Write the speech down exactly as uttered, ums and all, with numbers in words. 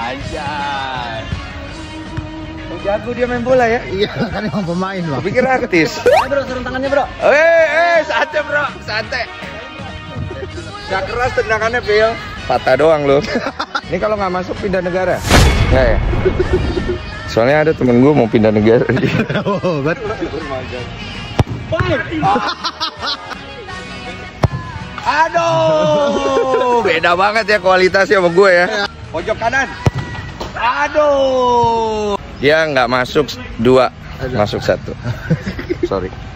Anjay. Oh, jago dia main bola ya? Iya, kan emang pemain, Bang. Pikir artis. Ayo, Bro, turun tangannya, Bro. Eh, eh, santai, Bro. Santai. Gak keras tendangannya, Phil. Patah doang lo. Ini kalau nggak masuk pindah negara. Nggak ya? Soalnya ada temen gue mau pindah negara. Oh, betul. Aduh, beda banget ya kualitasnya sama gue ya. Pojok kanan. Aduh. Dia nggak masuk dua, masuk satu. Sorry.